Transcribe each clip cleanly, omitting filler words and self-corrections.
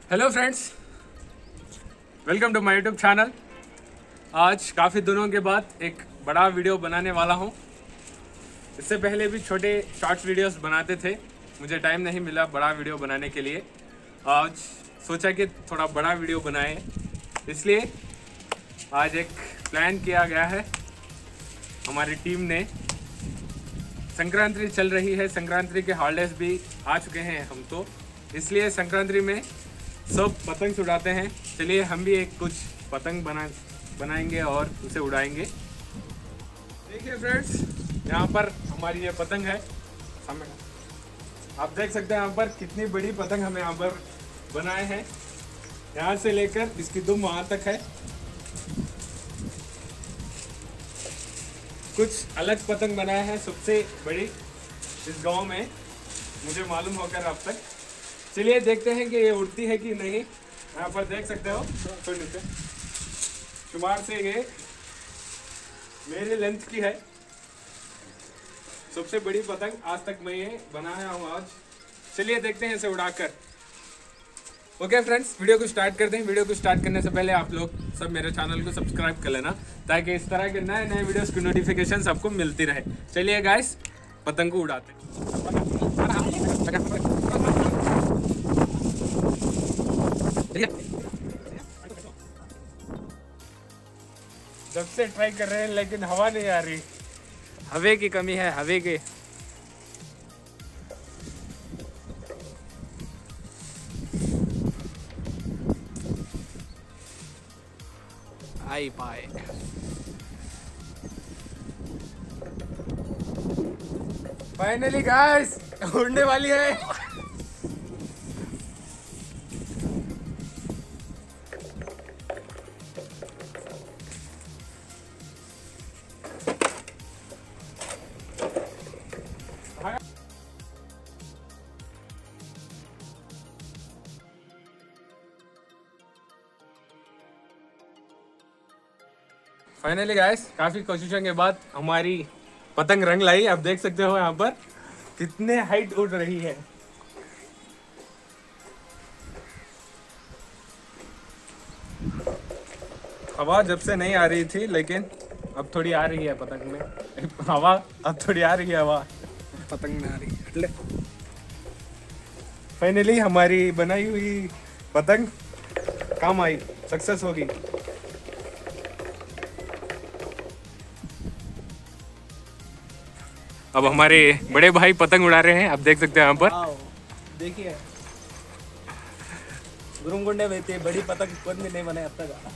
Hello friends, welcome to my YouTube channel. आज काफ़ी दिनों के बाद एक बड़ा वीडियो बनाने वाला हूं। इससे पहले भी छोटे शॉर्ट्स वीडियोस बनाते थे, मुझे टाइम नहीं मिला बड़ा वीडियो बनाने के लिए। आज सोचा कि थोड़ा बड़ा वीडियो बनाएं, इसलिए आज एक प्लान किया गया है। हमारी टीम ने संक्रांति चल रही है, संक्रांति के हॉलीडेज भी आ चुके हैं हम तो, इसलिए संक्रांति में सब पतंग उड़ाते हैं। चलिए हम भी एक कुछ पतंग बनाएंगे और उसे उड़ाएंगे। देखिए फ्रेंड्स, यहाँ पर हमारी ये पतंग है, आप देख सकते हैं यहाँ पर कितनी बड़ी पतंग हमें यहाँ पर बनाए हैं। यहाँ से लेकर इसकी दुम वहाँ तक है। कुछ अलग पतंग बनाए हैं, सबसे बड़ी इस गांव में मुझे मालूम होकर अब तक। चलिए देखते हैं कि ये उड़ती है कि नहीं। यहाँ पर देख सकते हो शुमार से ये मेरे लेंथ की है, सबसे बड़ी पतंग आज तक मैं ये बनाया हूँ आज। चलिए देखते हैं इसे उड़ाकर। ओके फ्रेंड्स, वीडियो को स्टार्ट करते हैं। वीडियो को स्टार्ट करने से पहले आप लोग सब मेरे चैनल को सब्सक्राइब कर लेना, ताकि इस तरह के नए नए वीडियोस की नोटिफिकेशन आपको मिलती रहे। चलिए गाइस, पतंग को उड़ाते हैं। जब से ट्राई कर रहे हैं लेकिन हवा नहीं आ रही, हवे की कमी है, हवे की। आई पाए फाइनली गाइस, उड़ने वाली है। फाइनली गाइस, काफी कोशिशों के बाद हमारी पतंग रंग लाई। आप देख सकते हो यहाँ पर कितने हाइट उड़ रही है। हवा जब से नहीं आ रही थी, लेकिन अब थोड़ी आ रही है पतंग में हवा। अब थोड़ी आ रही है हवा, पतंग में आ रही है। फाइनली हमारी बनाई हुई पतंग काम आई, सक्सेस होगी। अब हमारे बड़े भाई पतंग उड़ा रहे हैं, आप देख सकते हैं यहाँ पर। देखिए गुरुंगुंडे बेते बड़ी पतंग कौन भी नहीं बनाया अब तक।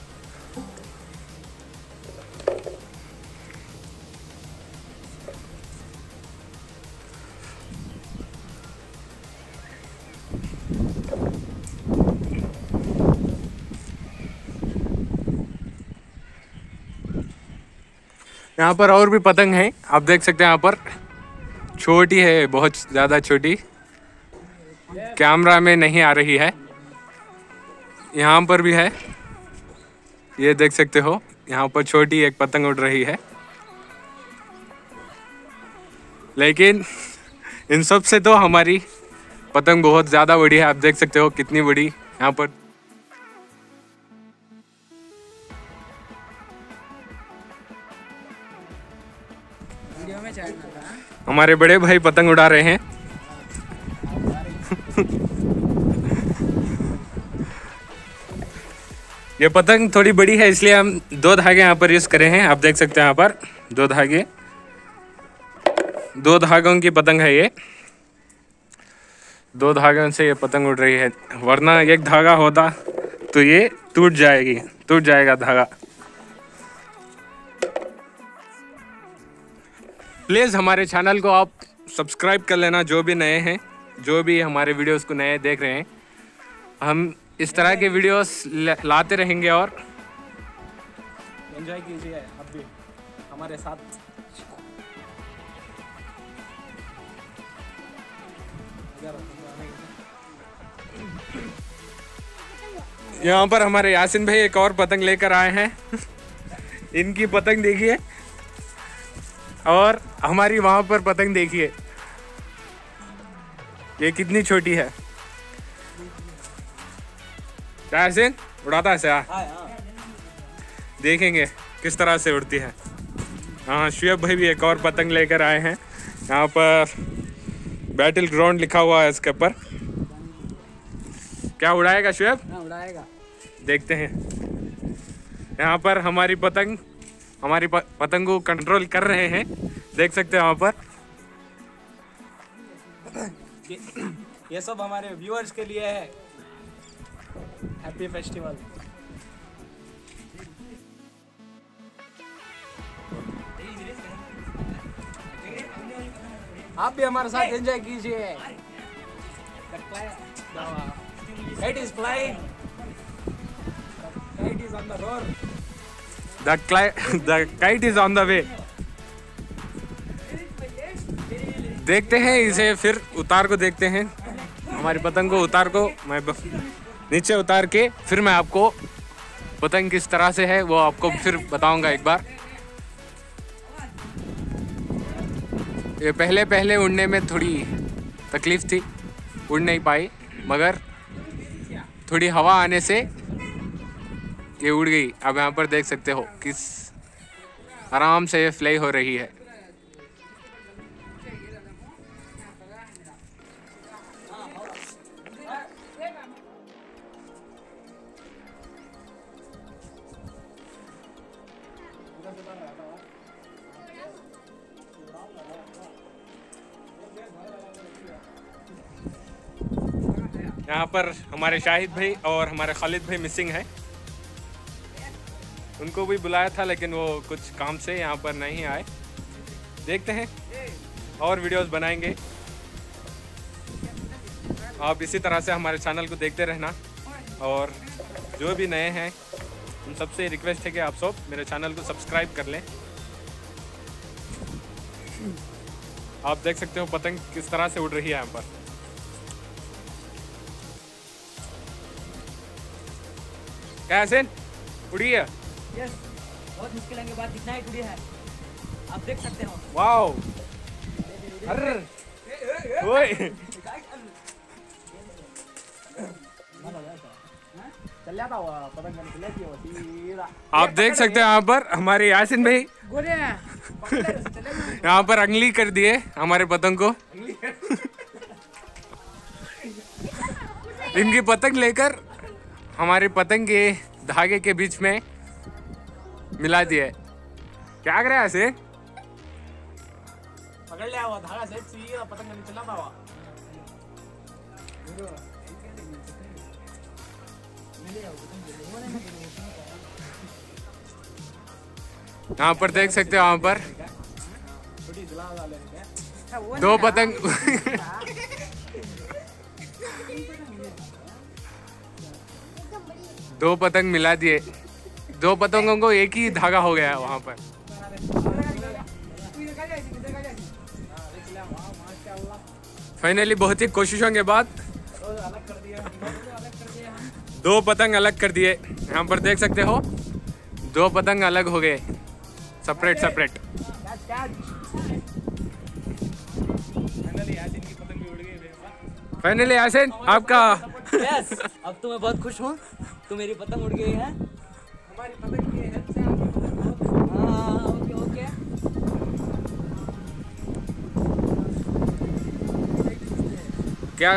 यहाँ पर और भी पतंग है, आप देख सकते हैं। यहाँ पर छोटी है, बहुत ज़्यादा छोटी, कैमरा में नहीं आ रही है। यहाँ पर भी है, ये देख सकते हो। यहाँ पर छोटी एक पतंग उड़ रही है, लेकिन इन सब से तो हमारी पतंग बहुत ज़्यादा बड़ी है। आप देख सकते हो कितनी बड़ी यहाँ पर। वीडियो में चढ़ना था। हमारे बड़े भाई पतंग उड़ा रहे हैं। ये पतंग थोड़ी बड़ी है, इसलिए हम 2 धागे यहाँ पर यूज करे हैं। आप देख सकते हैं यहाँ पर 2 धागे, 2 धागों की पतंग है ये। 2 धागों से ये पतंग उड़ रही है, वरना एक धागा होता तो ये टूट जाएगा धागा। प्लीज़ हमारे चैनल को आप सब्सक्राइब कर लेना, जो भी नए हैं, जो भी हमारे वीडियोस को नए देख रहे हैं। हम इस तरह के वीडियोस लाते रहेंगे और एंजॉय कीजिए अब भी हमारे साथ। यहाँ पर हमारे यासिन भाई एक और पतंग लेकर आए हैं। इनकी पतंग देखिए, और हमारी वहाँ पर पतंग देखिए, ये कितनी छोटी है। क्या ऐसे उड़ाता है ऐसे? हाँ। देखेंगे किस तरह से उड़ती है। हाँ, शुएब भाई भी एक और पतंग लेकर आए हैं। यहाँ पर बैटल ग्राउंड लिखा हुआ है इसके ऊपर। क्या उड़ाएगा शुएब? हाँ, उड़ाएगा। देखते हैं। यहाँ पर हमारी पतंग को कंट्रोल कर रहे हैं, देख सकते हैं वहाँ पर। ये सब हमारे व्यूअर्स के लिए है। Happy festival. आप भी हमारे साथ एंजॉय कीजिए। Kite is flying. Kite is on the road. The kite is on the way. देखते हैं इसे, फिर उतार को देखते हैं। हमारी पतंग को उतार को मैं नीचे उतार के फिर मैं आपको पतंग किस तरह से है वो आपको फिर बताऊंगा एक बार। ये पहले उड़ने में थोड़ी तकलीफ थी, उड़ नहीं पाई, मगर थोड़ी हवा आने से ये उड़ गई। अब यहाँ पर देख सकते हो किस आराम से ये फ्लाई हो रही है। यहाँ पर हमारे शाहिद भाई और हमारे खालिद भाई मिसिंग है। उनको भी बुलाया था लेकिन वो कुछ काम से यहाँ पर नहीं आए। देखते हैं और वीडियोस बनाएंगे। आप इसी तरह से हमारे चैनल को देखते रहना, और जो भी नए हैं उन सबसे रिक्वेस्ट है कि आप सब मेरे चैनल को सब्सक्राइब कर लें। आप देख सकते हो पतंग किस तरह से उड़ रही है यहाँ पर। कैसे उड़ी है? यस, बहुत मुश्किल के बाद कितना उड़ी है, आप देख सकते हो। वाओ, अरे ओए, आप देख सकते हैं यहाँ पर हमारे यासिन भाई यहाँ पर अंगली कर दिए हमारे पतंग को। इनकी पतंग लेकर हमारे पतंग के धागे के बीच में मिला दिया। क्या कर रहा है ऐसे? पकड़ लिया हुआ धागा से सीधा पतंग नहीं चला हुआ। यहाँ पर देख सकते हो, यहाँ पर दो पतंग दो पतंग मिला दिए। दो पतंगों को एक ही धागा हो गया है वहाँ पर। फाइनली बहुत ही कोशिशों के बाद दो पतंग अलग कर दिए। यहाँ पर देख सकते हो दो पतंग अलग हो गए, सेपरेट सेपरेट। फाइनली यासिन आपका यस, अब तो मैं बहुत खुश हूँ, तो मेरी पतंग उड़ गई है। हमारी पतंग की हेल्प से आपकी पतंग। हाँ, ओके ओके। क्या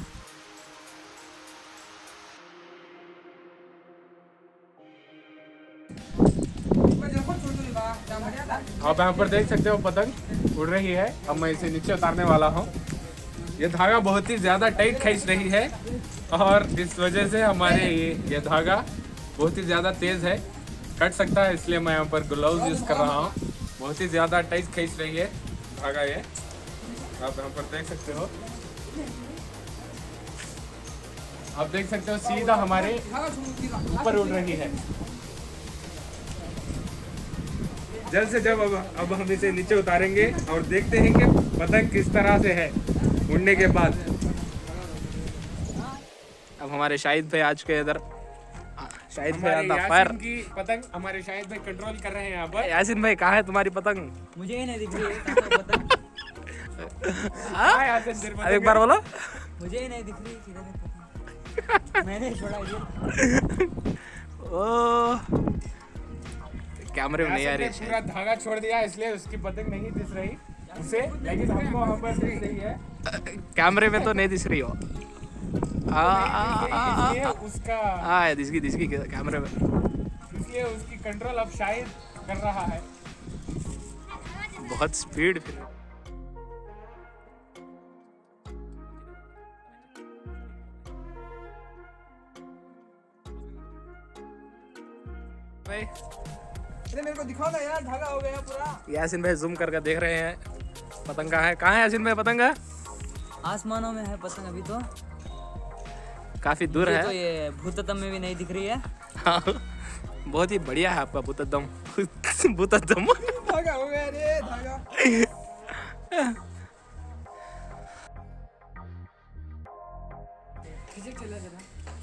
आप यहाँ पर देख सकते हो पतंग उड़ रही है। अब मैं इसे नीचे उतारने वाला हूँ। ये धागा बहुत ही ज़्यादा टाइट खींच रही है, और इस वजह से हमारे ये धागा बहुत ही ज़्यादा तेज़ है, कट सकता है, इसलिए मैं यहाँ पर ग्लव्स यूज़ कर रहा हूँ। बहुत ही ज़्यादा टाइट खींच रही है धागा ये, आप यहाँ पर देख सकते हो। आप देख सकते हो सीधा हमारे ऊपर उड़ रही है। जल्द से जल्द अब हम इसे नीचे उतारेंगे और देखते हैं कि पतंग किस तरह से है उड़ने के बाद। अब हमारे शाहिद भाई आज के इधर शाहिद भाई हमारे आता फायर। यासिन की पतंग हमारे शाहिद भाई कंट्रोल कर रहे हैं यहाँ पर। यासिन भाई कहाँ है तुम्हारी पतंग? मुझे ही नहीं दिख रही है कहाँ है पतंग। हाँ, यासिन तेरी पतंग एक बार बोलो। मुझे ही नहीं दिख रही किधर है पतंग। मैंने छोड़ा ये। ओ कैमरे में नहीं आ रही यासिन ने पूरा धागा छोड़ दिया इसलिए उसकी पतंग नहीं दिख रही उसे, लेकिन हमको वहाँ पर दिख रही है। कैमरे में तो नहीं दिख रही हो। इसलिए उसका हाँ दिसगी कैमरे में। इसलिए उसकी कंट्रोल अब शायद कर रहा है। बहुत स्पीड फिर। भाई अरे मेरे को दिखाओ ना यार, धागा हो गया पूरा। यासिन भाई जूम करके देख रहे हैं पतंग कहाँ है यासिन भाई पतंग? आसमानों में है पतंग अभी तो। काफी दूर मुझे है। तो ये भूतत्तम में भी नहीं दिख रही है। हाँ, बहुत ही बढ़िया है आपका भूतद्दम। भूतद्दम धागा हो गया रे, धागा। चला जरा।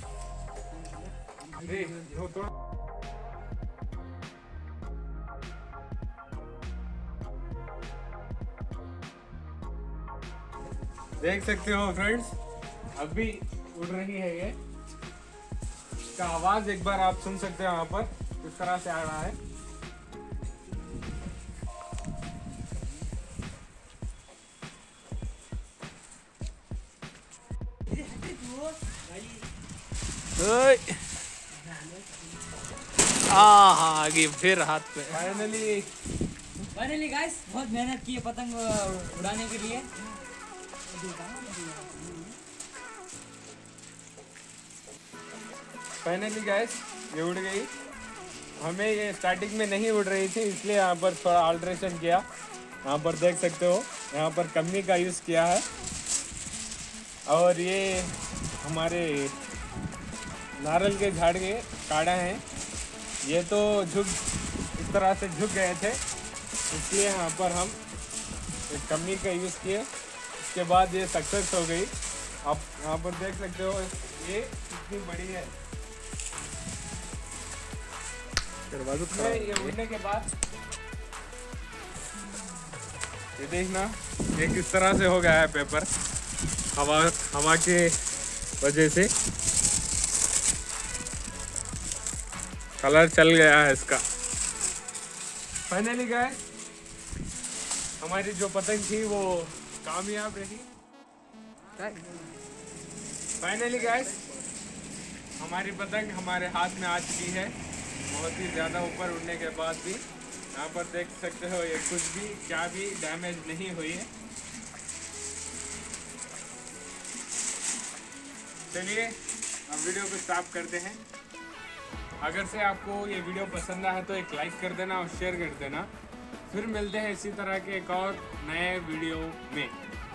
देख सकते हो फ्रेंड्स, अभी उड़ रही है ये। इसका आवाज एक बार आप सुन सकते हो यहाँ पर किस तरह से आ रहा है। आ गई फिर हाथ पे। फाइनली गाइस, बहुत मेहनत की है पतंग उड़ाने के लिए। फाइनली गाइस ये उड़ गई। हमें ये स्टार्टिंग में नहीं उड़ रही थी इसलिए यहाँ पर थोड़ा अल्ट्रेशन किया। यहाँ पर देख सकते हो, यहाँ पर कम्मी का यूज़ किया है। और ये हमारे नारियल के झाड़ के काड़ा हैं, ये तो इस तरह से झुक गए थे इसलिए यहाँ पर हम एक कम्मी का यूज़ किए। इसके बाद ये सक्सेस हो गई। आप यहाँ पर देख सकते हो ये कितनी बड़ी है। ये उड़ने के बाद ये देखना ये किस तरह से हो गया है पेपर, हवा के वजह से कलर चल गया है इसका। फाइनली गाइस हमारी जो पतंग थी वो कामयाब रही। फाइनली गाइस हमारी पतंग हमारे हाथ में आ चुकी है, बहुत ही ज़्यादा ऊपर उड़ने के बाद भी। यहाँ पर देख सकते हो ये कुछ भी क्या भी डैमेज नहीं हुई है। चलिए अब वीडियो को स्टॉप करते हैं। अगर से आपको ये वीडियो पसंद आया तो एक लाइक कर देना और शेयर कर देना। फिर मिलते हैं इसी तरह के एक और नए वीडियो में।